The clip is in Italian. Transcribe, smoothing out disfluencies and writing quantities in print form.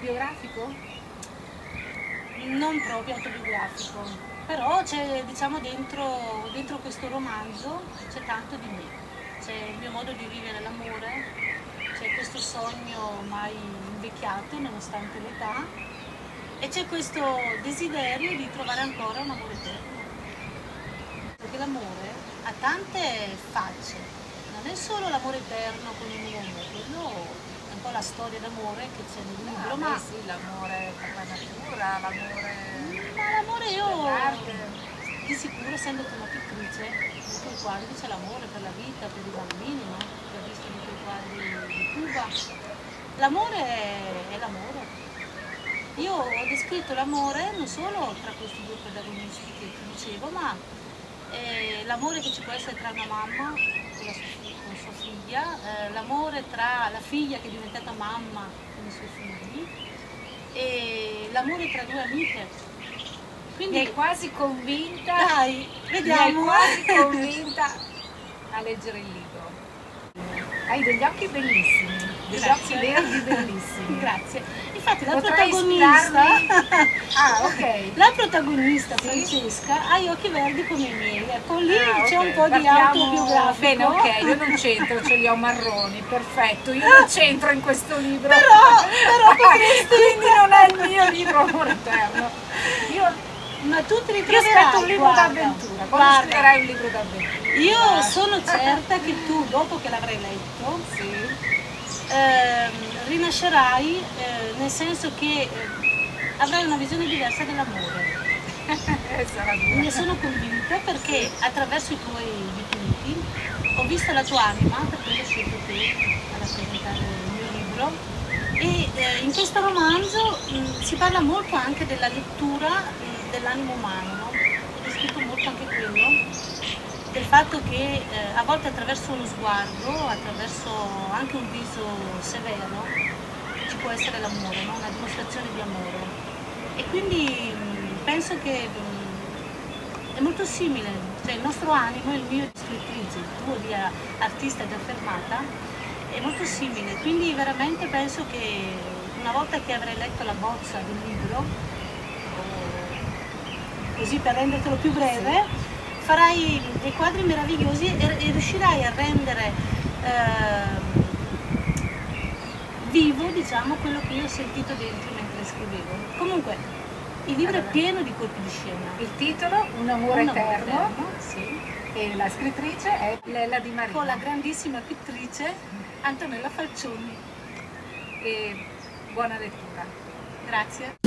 autobiografico? Non proprio autobiografico, però c'è, diciamo, dentro questo romanzo c'è tanto di me, c'è il mio modo di vivere l'amore, c'è questo sogno mai invecchiato nonostante l'età e c'è questo desiderio di trovare ancora un amore eterno. Perché l'amore ha tante facce, non è solo l'amore eterno con un uomo, quello è un po' la storia d'amore che c'è nel libro, ma sì, l'amore per la natura, l'amore ma l'amore per io l'arte. di sicuro, essendo una pittrice, nei tuoi quadri c'è l'amore per la vita, per i bambini, no? Che ho visto nei tuoi quadri di Cuba. L'amore è l'amore. Io ho descritto l'amore non solo tra questi due protagonisti che ti dicevo, ma l'amore che ci può essere tra una mamma con sua figlia, l'amore tra la figlia che è diventata mamma con i suoi figli e l'amore tra due amiche. Quindi Mi hai quasi convinta, dai, vediamo. mi hai quasi convinta a leggere il libro. Hai degli occhi bellissimi, degli Grazie. occhi verdi bellissimi. Grazie. Infatti la Potrei protagonista, Ah, ok. la protagonista Sì. Francesca ha gli occhi verdi come i miei. Ecco, lì c'è ok, un po' di partiamo- autobiografico. Bene, ok, io non c'entro, ce li ho marroni, perfetto, io non c'entro in questo libro. Però potresti. Quindi non è il mio libro amore eterno. Ma tu ti Io ritroverai, aspetto un libro guarda, d'avventura. Quando guarda, scriverai un libro d'avventura? io sono certa che tu, dopo che l'avrai letto, Sì. rinascerai, nel senso che avrai una visione diversa dell'amore. Sarà dura. Ne sono convinta perché attraverso i tuoi dipinti ho visto la tua anima, per quello ho scelto te a rappresentare il mio libro e in questo romanzo si parla molto anche della lettura dell'animo umano, no? Ho descritto molto anche quello, del fatto che a volte attraverso uno sguardo, attraverso anche un viso severo, ci può essere l'amore, no? Una dimostrazione di amore. E quindi penso che è molto simile, cioè il nostro animo, il mio di scrittrice, il tuo di artista già fermata, è molto simile. Quindi veramente penso che una volta che avrai letto la bozza del libro, così per rendertelo più breve, farai dei quadri meravigliosi e riuscirai a rendere vivo, diciamo, quello che io ho sentito dentro mentre scrivevo. Comunque, il libro è pieno di colpi di scena. Il titolo, Un amore eterno, sì. e la scrittrice è Lella Di Marino. Con la grandissima pittrice Antonella Falcioni. E buona lettura. Grazie.